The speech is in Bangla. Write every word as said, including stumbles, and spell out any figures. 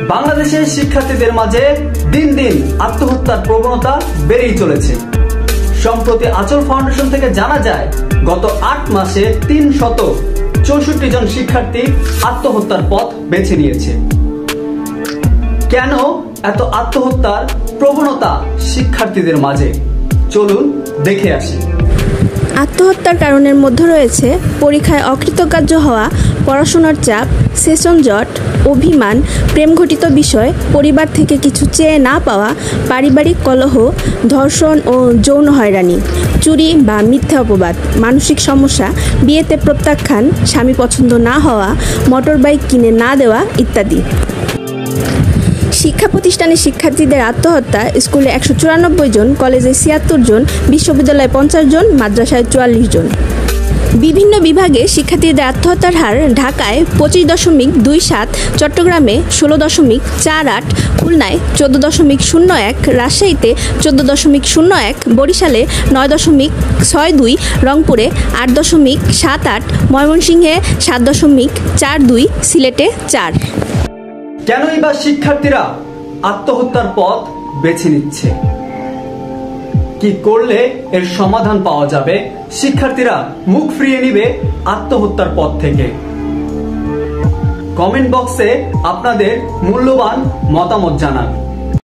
বাংলাদেশের শিক্ষার্থীদের মাঝে দিন দিন আত্মহত্যার প্রবণতা বেড়েই চলেছে। সম্প্রতি আঁচল ফাউন্ডেশন থেকে জানা যায়, গত আট মাসে তিন শত চৌষট্টি জন শিক্ষার্থী আত্মহত্যার পথ বেছে নিয়েছে। কেন এত আত্মহত্যার প্রবণতা শিক্ষার্থীদের মাঝে? চলুন দেখে আসি। আত্মহত্যার কারণের মধ্যে রয়েছে পরীক্ষায় অকৃতকার্য হওয়া, পড়াশোনার চাপ, সেশন জট, অভিমান, প্রেমঘটিত বিষয়, পরিবার থেকে কিছু চেয়ে না পাওয়া, পারিবারিক কলহ, ধর্ষণ ও যৌন হয়রানি, চুরি বা মিথ্যা অপবাদ, মানসিক সমস্যা, বিয়েতে প্রত্যাখ্যান, স্বামী পছন্দ না হওয়া, মোটরবাইক কিনে না দেওয়া ইত্যাদি। শিক্ষা প্রতিষ্ঠানের শিক্ষার্থীদের আত্মহত্যা: স্কুলে একশো চুরানব্বই জন, কলেজে ছিয়াত্তর জন, বিশ্ববিদ্যালয়ে পঞ্চাশ জন, মাদ্রাসায় চুয়াল্লিশ জন। বিভিন্ন বিভাগে শিক্ষার্থীদের আত্মহত্যার হার: ঢাকায় পঁচিশ দশমিক দুই সাত, চট্টগ্রামে ষোলো দশমিক চার আট, খুলনায় চোদ্দো দশমিক শূন্য এক, রাজশাহীতে চোদ্দো দশমিক শূন্য এক, বরিশালে নয় দশমিক ছয় দুই, রংপুরে আট দশমিক সাত আট, ময়মনসিংহে সাত দশমিক চার দুই, সিলেটে চার। কেনই বা শিক্ষার্থীরা আত্মহত্যার পথ বেছে নিচ্ছে? কি করলে এর সমাধান পাওয়া যাবে? শিক্ষার্থীরা মুখ ফিরিয়ে নিবে আত্মহত্যার পথ থেকে? কমেন্ট বক্সে আপনাদের মূল্যবান মতামত জানান।